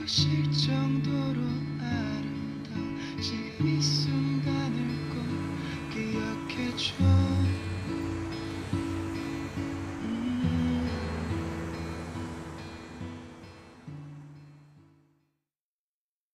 싶을 정도로 아름다운 지금 이 순간을 꼭 기억해줘.